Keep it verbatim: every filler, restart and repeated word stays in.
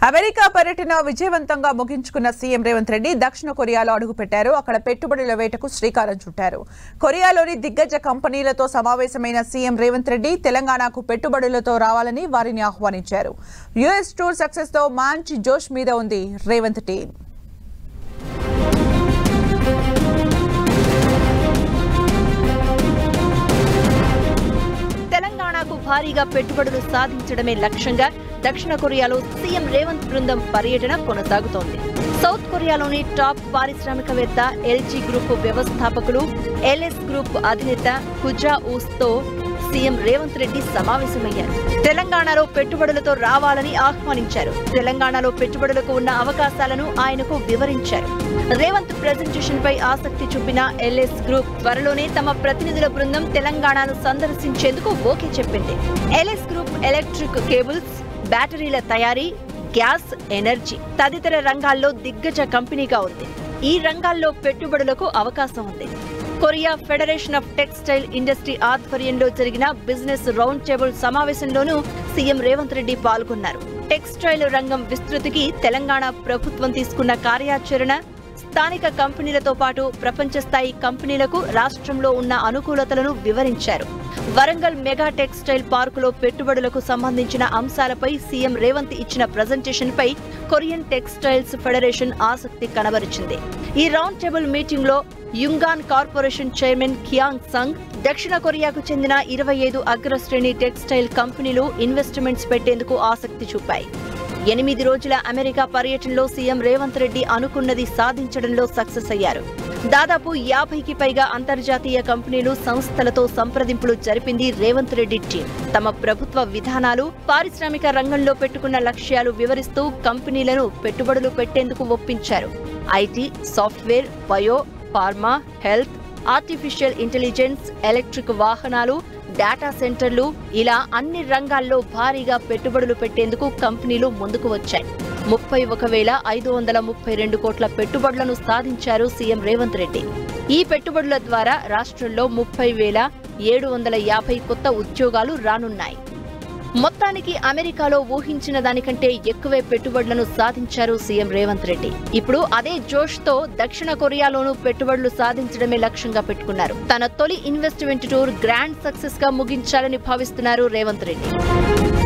America పర్యటన విజయవంతంగా ముగించుకున్న CM Revanth Reddy దక్షిణ కొరియాలో అడుగుపెట్టారు. అక్కడ పెట్టుబడుల వేటకు శ్రీకారం చుట్టారు. కొరియాలోని దిగ్గజ కంపెనీలతో సమావేశమైన సీఎం రేవంత్ రెడ్డి తెలంగాణకు పెట్టుబడులతో రావాలని వారిని ఆహ్వానించారు. యూఎస్ టూర్ సక్సెస్ తో మంచి జోష్ మీద ఉంది రేవంత్ టీం. తెలంగాణకు భారీగా పెట్టుబడులు సాధించడమే లక్ష్యంగా దక్షిణ కొరియాలో సీఎం రేవంత్ బృందం పర్యటన కొనసాగుతోంది. సౌత్ కొరియాలోని టాప్ పారిశ్రామికవేత్త ఎల్జీ గ్రూప్ వ్యవస్థాపకులు ఎల్ఎస్ గ్రూప్ అధినేత కుజా ఊస్ తో సీఎం రేవంత్ రెడ్డి సమావేశమయ్యారు. తెలంగాణలో పెట్టుబడులతో రావాలని ఆహ్వానించారు. తెలంగాణలో పెట్టుబడులకు ఉన్న అవకాశాలను ఆయనకు వివరించారు. రేవంత్ ప్రెజెంటేషన్ పై ఆసక్తి చూపిన ఎల్ఎస్ గ్రూప్ త్వరలోనే తమ ప్రతినిధుల బృందం తెలంగాణను సందర్శించేందుకు ఓకే చెప్పింది. ఎల్ఎస్ గ్రూప్ ఎలక్ట్రిక్ కేబుల్స్, బ్యాటరీల తయారీ, గ్యాస్, ఎనర్జీ తదితర రంగాల్లో దిగ్గజ కంపెనీగా ఉంది. ఈ రంగాల్లో పెట్టుబడులకు అవకాశం ఉంది. Korea federation of textile industry ఆధ్వర్యంలో జరిగిన బిజినెస్ రౌండ్ టేబుల్ సమావేశంలోనూ సీఎం రేవంత్ రెడ్డి పాల్గొన్నారు. టెక్స్టైల్ రంగం విస్తృతికి తెలంగాణ ప్రభుత్వం తీసుకున్న కార్యాచరణ, స్థానిక కంపెనీలతో పాటు ప్రపంచ స్థాయి కంపెనీలకు రాష్ట్రంలో ఉన్న అనుకూలతలను వివరించారు. వరంగల్ మెగా టెక్స్టైల్ పార్కులో పెట్టుబడులకు సంబంధించిన అంశాలపై సీఎం రేవంత్ ఇచ్చిన ప్రజెంటేషన్ పై కొరియన్ టెక్స్టైల్స్ ఫెడరేషన్ ఆసక్తి కనబరిచింది. ఈ రౌండ్ టేబుల్ మీటింగ్ లో Youngone corporation chairman Kiang Sung, దక్షిణ కొరియాకు చెందిన ఇరవై ఐదు అగ్రశ్రేణి టెక్స్టైల్ కంపెనీలు ఇన్వెస్ట్మెంట్స్ పెట్టేందుకు ఆసక్తి చూపాయి. ఎనిమిది రోజుల అమెరికా పర్యటనలో సీఎం రేవంత్ రెడ్డి అనుకున్నది సాధించడంలో సక్సెస్ అయ్యారు. దాదాపు యాభైకి పైగా అంతర్జాతీయ కంపెనీలు, సంస్థలతో సంప్రదింపులు జరిపింది రేవంత్ రెడ్డి టీం. తమ ప్రభుత్వ విధానాలు, పారిశ్రామిక రంగంలో పెట్టుకున్న లక్ష్యాలు వివరిస్తూ కంపెనీలను పెట్టుబడులు పెట్టేందుకు ఒప్పించారు. IT, software, bio, pharma, health, artificial intelligence, electric వాహనాలు, డేటా సెంటర్లు ఇలా అన్ని రంగాల్లో భారీగా పెట్టుబడులు పెట్టేందుకు కంపెనీలు ముందుకు వచ్చాయి. ముప్పై ఒక వేల ఐదు వందల ముప్పై రెండు కోట్ల పెట్టుబడులను సాధించారు సీఎం రేవంత్ రెడ్డి. ఈ పెట్టుబడుల ద్వారా రాష్ట్రంలో ముప్పై వేల ఏడు వందల యాభై కొత్త ఉద్యోగాలు రానున్నాయి. మొత్తానికి అమెరికాలో ఊహించిన దానికంటే ఎక్కువే పెట్టుబడులను సాధించారు సీఎం రేవంత్ రెడ్డి. ఇప్పుడు అదే జోష్ తో దక్షిణ కొరియాలోనూ పెట్టుబడులు సాధించడమే లక్ష్యంగా పెట్టుకున్నారు. తన తొలి ఇన్వెస్ట్మెంట్ టూర్ గ్రాండ్ సక్సెస్ గా ముగించాలని భావిస్తున్నారు రేవంత్ రెడ్డి.